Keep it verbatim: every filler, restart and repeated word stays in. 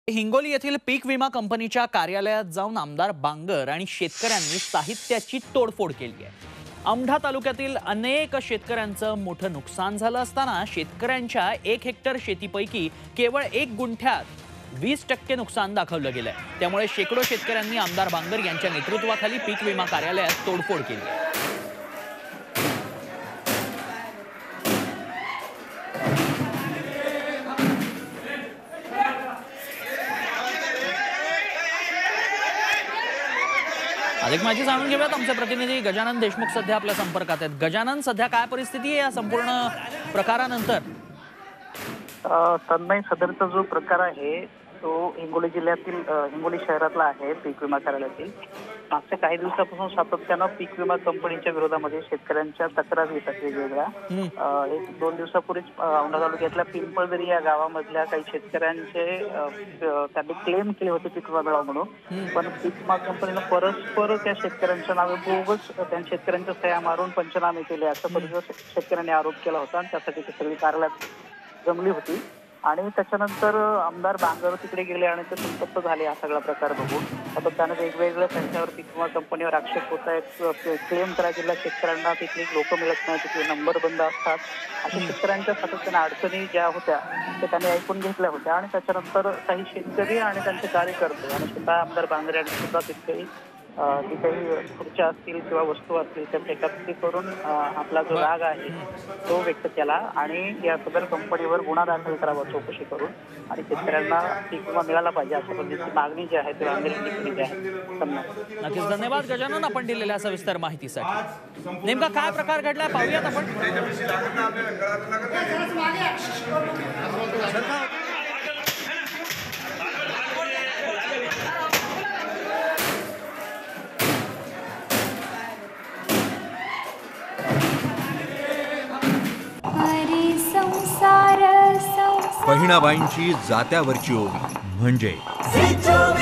हिंगोली येथील पीक विमा कंपनीच्या कार्यालयात जाऊन आमदार बांगर आणि शेतकऱ्यांनी साहित्याची तोडफोड केली आहे। औंढा तालुक्यातील अनेक शेतकऱ्यांचं मोठं नुकसान झालं असताना शेतकऱ्यांच्या एक हेक्टर शेतीपैकी केवळ एक गुंठ्यात वीस टक्के नुकसान दाखवलं गेलंय। त्यामुळे शेकडो शेतकऱ्यांनी आमदार बांगर यांच्या नेतृत्वाखाली पीक विमा कार्यालयात तोडफोड केली आहे। अधिक माहिती जाणून घेऊयात। आमचे प्रतिनिधी गजानन देशमुख सध्या आपल्या संपर्कात आहेत। गजानन, सध्या काय परिस्थिती आहे या संपूर्ण प्रकारानंतर? तन्मय, सदरचा जो प्रकार आहे तो हिंगोली जिल्ह्यातील हिंगोली शहरातला आहे। पीक विमा कार्यालयातील मागच्या काही दिवसापासून सातत्यानं पीक विमा कंपनीच्या विरोधामध्ये शेतकऱ्यांच्या तक्रारी येतात वेगवेगळ्या। एक दोन दिवसापूर्वीच औंढा तालुक्यातल्या पिंपळदरी या गावामधल्या काही शेतकऱ्यांचे त्यांनी क्लेम केले होते पीक विमा मिळावा म्हणून, पण पीक विमा कंपनीनं परस्पर त्या शेतकऱ्यांच्या नावे बोगस त्या शेतकऱ्यांच्या सह्या मारून पंचनामे केले अशा पद्धतीचा शेतकऱ्यांनी आरोप केला होता आणि त्यासाठी ते सगळी कार्यालयात जमली होती। आणि त्याच्यानंतर आमदार बांगर तिकडे गेले आणि ते संतप्त झाले हा सगळा प्रकार बघून। आता त्याने वेगवेगळ्या त्यांच्यावर पीक विमा कंपनीवर आक्षेप होत आहेत। क्लेम करायला शेतकऱ्यांना तिथली लोक मिळत नाही, तिथले नंबर बंद असतात, अशा शेतकऱ्यांच्या सातत्याने अडचणी ज्या होत्या त्या त्यांनी ऐकून घेतल्या होत्या। आणि त्याच्यानंतर काही शेतकरी आणि त्यांचे कार्यकर्ते आणि सुद्धा आमदार बांगर यांनी सुद्धा तिथे जी काही खुर्च्या असतील किंवा वस्तू असतील त्या एकत्रित करून आपला जो राग आहे तो व्यक्त केला आणि या सदर कंपनीवर गुन्हा दाखल करावा चौकशी करून आणि शेतकऱ्यांना पीक विमा मिळाला पाहिजे अशा पद्धतीची मागणी जी आहे ती बांगर यांनी केली आहे। नक्कीच धन्यवाद गजानन, आपण दिलेल्या सविस्तर माहितीसाठी। नेमका काय प्रकार घडला पाहूयात आपण। बहिणाबाईंची जात्यावरची ओवी म्हणजे